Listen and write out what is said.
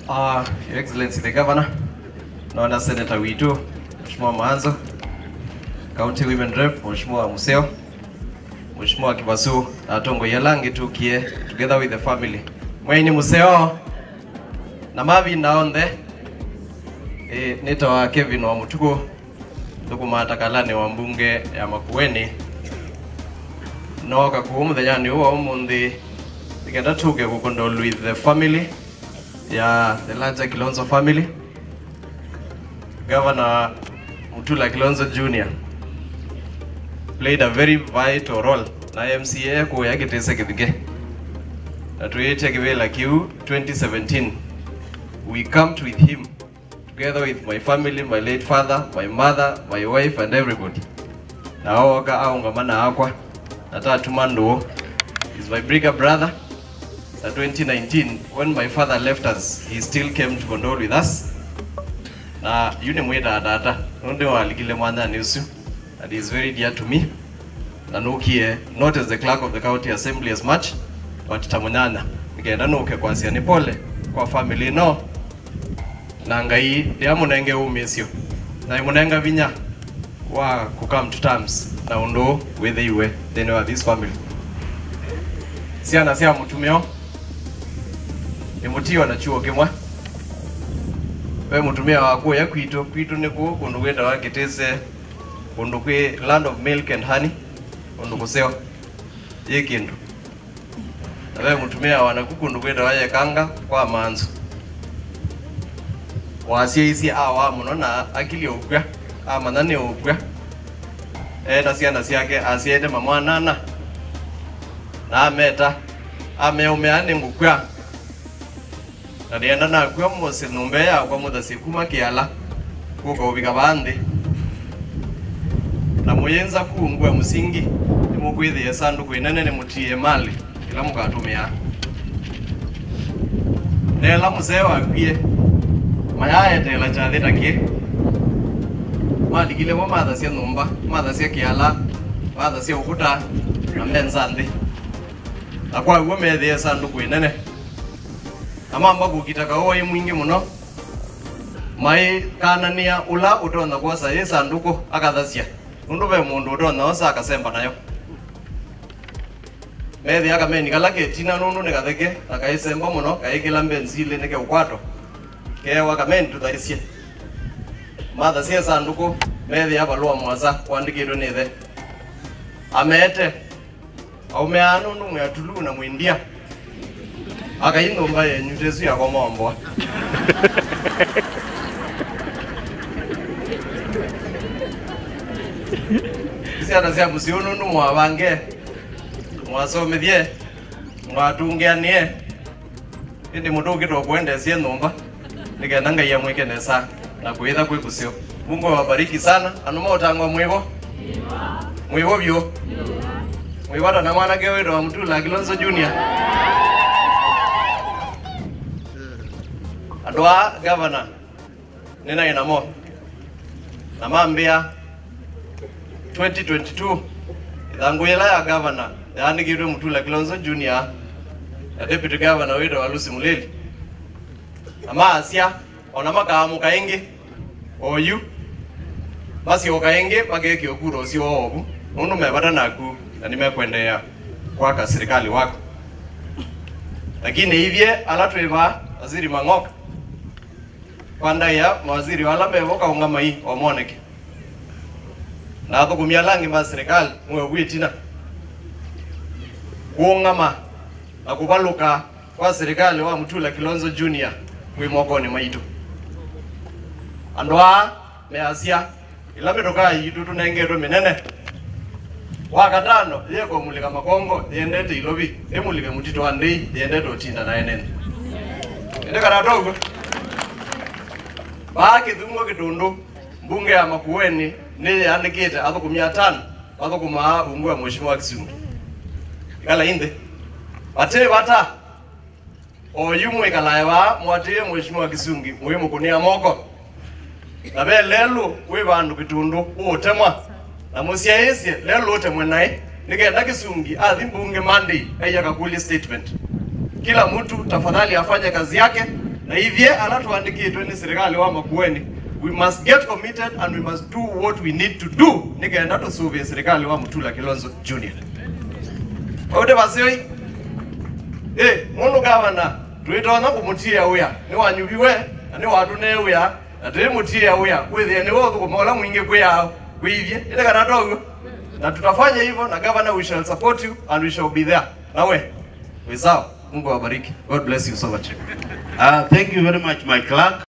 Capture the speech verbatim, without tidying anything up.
Uh, Your Excellency the Governor, Naona Senator Witu, Mheshimiwa Maanzo, County Women Rep, Mheshimiwa Museo, Mheshimiwa Kibasu, Atongo Yalangi tukie together with the family. Mweni Museo, na mavi naonde, e, nita wa Kevin wa Mutuku, ndugu matakalane wa mbunge ya Makueni, Noka kuumuthenya ni uwa umundi, nikenda tuke kukondolu with the family, ya the larger KILONZO family. Governor Mutula KILONZO Junior played a very vital role na M C A ko yake tese kidike. Na tuyeche kivela kiu twenty seventeen. We camped with him together with my family, my late father, my mother, my wife and everybody. Na oka aungamana akwa nata tumando is my bigger brother. In twenty nineteen, when my father left us, he still came to condole with us. Na yune mweda data, nonde wa alikile mwanda niusu, and he is very dear to me. Na nukie, not as the clerk of the county assembly as much, but tamunana. Nikaenda nuke kwa siya pole, kwa family no. Na ngai, dia munenge umesio. Na munenga vinya, wa kukam to terms, na undo, whether you were, then you are this family. Siya na siya mutumio, Emutiwa na chuo kimwa. We mutumia wako ya kwito, kwito niku kundu kwenda wakitese kundu kwe land of milk and honey, kundu kuseo ye kindu. Na we mutumia wanaku kundu kwenda waye kanga kwa manzo. Wasia isi awa munona akili ukwa, ama nani ukwa. E nasiya nasiyake asiyede mamwa nana. Na ameta, ame umeane ngukwa. Na dienda na kwa mose nombea kwa muda sikuma kiala kuko ubika bandi na muyenza kuungwe musingi nimugwithi ya sanduku inene ni mutie mali kila mukatumia nela musewa akwie mayaya tela chatheta ki mali kile wa madha sia nomba madha sia kiala madha sia ukuta na menzandi akwa uwe methi ya sanduku inene ama mbagu kitaka oe mwingi muno mai kanania ula utona kwa sa sanduku akathasia undu be mundu utona osa akasemba nayo methi akameni kala ketina nunu nikatheke akaisemba muno kaikila mbenzile nike ukwato ke wakameni tuthaisia matha sia sanduku methi abalua mwaza kwandikirwe nithe amete au meanu nungu ya tulu na mwindia aka ino mbaye nyutesu ya kwa mombo. Isi ata siya musiunu nu mwabange, mwasomithie, mwatungianie. Hindi mutu kito kuende siye nomba, nika nanga ya mwike nesa, na kuitha kwe kusio. Mungu wabariki sana, anuma utangwa mwivo? Mwivo vyo? Mwivata na mwana kewedo wa Mutula KILONZO Junior. Adwa governor nina inamo na mambia twenty twenty-two idangwela ya governor yani kiwe Mutula KILONZO Junior ya deputy governor wedo Walusi Muleli ama asia ona makamu kaingi oyu basi okaingi mageki okuro si obu nunu mebata naku na nimekwendea kwa serikali wako lakini hivye alatweva waziri Mangoka Panda ya mawaziri wala mevoka ungama hii omoneke na hapo kumialangi ma serikali mwe witina kuungama na kubaluka kwa serikali wa Mutula KILONZO Junior mwe mokoni maitu andwa measia ila metoka yitu tunengeto minene wakatano yeko mulika makongo yendete ilobi emulike mutito ande yendete otinda na enene ende kana dogo Baki thungo kitundu mbunge ya Makueni ni andikite athuku mia tano athuku maa bungu ya mheshimiwa Kisungu kala inde bate bata oyumwe kala yawa mwatie mheshimiwa Kisungu muhimu kunia moko na be lelu we bandu kitundu utemwa na musia ese lelu utemwe nae nigenda Kisungu athi mbunge Monday aya kakuli statement kila mtu tafadhali afanye kazi yake Na hivye ala tuandikie twende serikali wa Makueni. We must get committed and we must do what we need to do. Nikaenda to serve serikali wa Mutula Kilonzo Junior. Ode basioi. Eh, mono gavana tuitona kumutia uya. Ni wanyubiwe, ni watu ne uya. Ate mutia uya. Wewe ni wogo kumola mwingi kwa yao. Kuivye, ile kana dogo. Na tutafanya hivyo na governor, we shall support you and we shall be there. Nawe, wizao, Mungu awabariki. God bless you so much. Uh, thank you very much, my clerk.